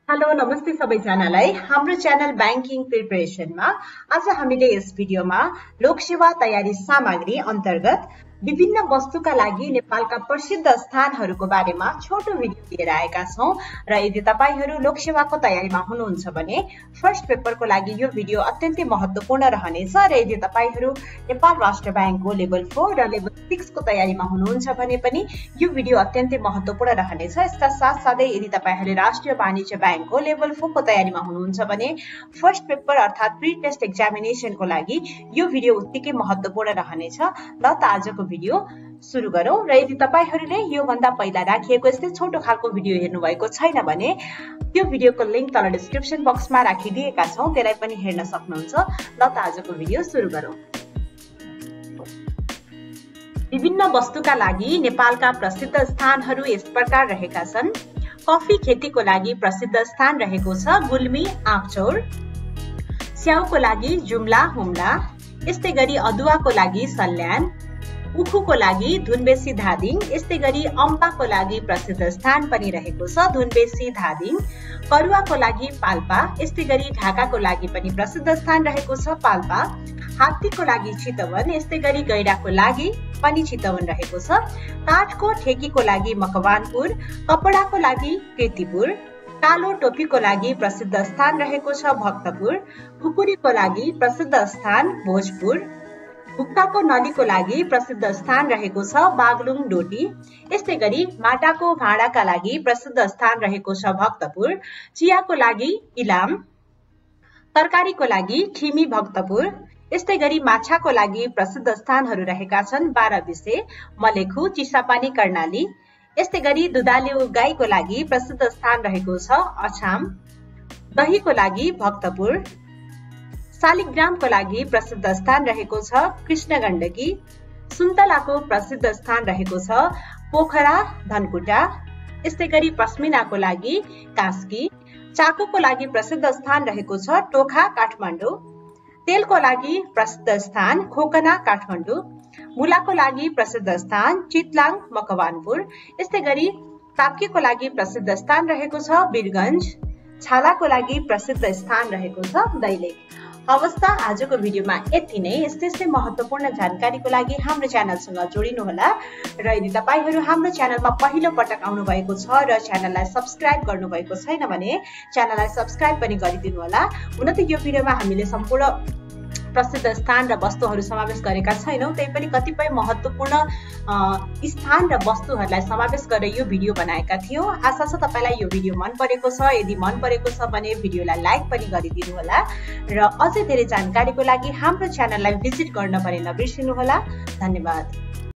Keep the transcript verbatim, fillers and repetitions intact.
Hello नमस्ते सबैजनालाई हाम्रो च्यानल बैंकिङ प्रिपरेसनमा आज हामीले यस भिडियोमा लोकसेवा तयारी सामग्री अन्तर्गत विभिन्न वस्तुका लागि नेपालका प्रसिद्ध स्थानहरूको बारेमा छोटो भिडियो लिएर आएका छौं र यदि तपाईहरु लोकसेवाको तयारीमा हुनुहुन्छ भने फर्स्ट पेपरको लागि यो भिडियो अत्यन्तै महत्त्वपूर्ण रहनेछ र यदि तपाईहरु नेपाल राष्ट्र बैंकको लेभल फोर र लेभल सिक्स को तयारीमा हुनुहुन्छ भने पनि यो भिडियो अत्यन्तै महत्त्वपूर्ण रहनेछ। यसका साथसाथै यदि तपाईहरुले राष्ट्रिय वाणिज्य बैंकको लेभल फोर को तयारीमा हुनुहुन्छ भने फर्स्ट पेपर अर्थात प्री टेस्ट एक्जामिनेसनको लागि यो भिडियो उत्तिकै महत्त्वपूर्ण रहनेछ। ल त आजको भिडियो सुरु गरौं र यदि तपाईहरुले यो भन्दा पहिला राखिएको यस्तै छोटो खालको भिडियो हेर्नु भएको छैन भने त्यो भिडियोको लिंक तल डिस्क्रिप्सन बक्समा राखिदिएका छौं, त्यसलाई पनि हेर्न सक्नुहुन्छ। ल त आजको भिडियो सुरु गरौं। विभिन्न वस्तुका लागि नेपालका प्रसिद्ध स्थानहरू यस प्रकार रहेका छन्। कफी खेतीको लागि प्रसिद्ध स्थान रहेको छ गुल्मी आँपचौर। स्याउको लागि जुम्ला हुम्ला। यस्तै गरी अदुवाको लागि सल्यान। उखुको लागि धुनबेसी धादिङ। यस्तै गरी अम्बाको लागि प्रसिद्ध स्थान पनि रहेको छ धुनबेसी धादिङ। करुवाको लागि पाल्पा। यस्तै गरी ढाकाको लागि पनि प्रसिद्ध स्थान रहेको छ पाल्पा। हात्तीको लागि चितवन। यस्तै गरी गैडाको लागि पनि चितवन रहेको छ। काठको ठेकीको लागि मकवानपुर। कपडाको लागि कीर्तिपुर। कालो टोपीको लागि प्रसिद्ध स्थान रहेको छ भक्तपुर। खुकुरीको लागि प्रसिद्ध स्थान भोजपुर। हुक्काको नलीको लागि प्रसिद्ध स्थान रहेको छ बागलुङ डोटी। यस्तै गरी माटाको भाँडाका लागि प्रसिद्ध स्थान रहेको छ भक्तपुर। चियाको लागि इलाम। तरकारीको लागि ठिमी भक्तपुर। यस्तै गरी माछाको लागि प्रसिद्ध स्थानहरू रहेका छन् बाह्रविसे, मलेखु, चिसापानी, कर्णाली। यस्तै गरी दुधालु गाईको लागि प्रसिद्ध स्थान रहेको छ अछाम। दहीको लागि भक्तपुर। शालिग्रामको लागि प्रसिद्ध स्थान रहेको छ कृष्णगण्डकी। सुन्तलाको प्रसिद्ध स्थान रहेको छ पोखरा धनकुटा। यस्तै गरी पश्मिनाको लागि कास्की। चाकुको लागि प्रसिद्ध स्थान रहेको छ टोखा काठमाडौँ। तेलको लागि प्रसिद्ध स्थान खोकना काठमाडौँ। मुलाको लागि प्रसिद्ध स्थान चितलाङ मकवानपुर। यस्तै गरी ताप्केको लागि प्रसिद्ध स्थान रहेको छ वीरगञ्ज। छालाको लागि प्रसिद्ध स्थान रहेको छ दैलेख। अवस्था आजको भिडियोमा यति नै। यस्तै यस्तै महत्त्वपूर्ण जानकारीको लागि हाम्रो च्यानलसँग जोडिनु होला र यदि तपाईहरु हाम्रो च्यानलमा पहिलो पटक आउनु भएको छ र च्यानललाई सब्स्क्राइब गर्नु भएको छैन भने च्यानललाई सब्स्क्राइब पनि गरिदिनु होला। हुन त यो भिडियोमा हामीले सम्पूर्ण प्रसिद्ध स्थान र वस्तुहरू समावेश गरेका छैनौं, तै पनि कतिपय महत्त्वपूर्ण स्थान र वस्तुहरूलाई समावेश गरेर यो भिडियो बनाएका थियौं। आशा छ तपाईलाई यो भिडियो मन परेको छ। यदि मन परेको छ भने भिडियोलाई लाइक पनि गरिदिनु होला र अझै धेरै जानकारीको लागि हाम्रो च्यानललाई भिजिट गर्न पनि नबिर्सिनु होला। धन्यवाद।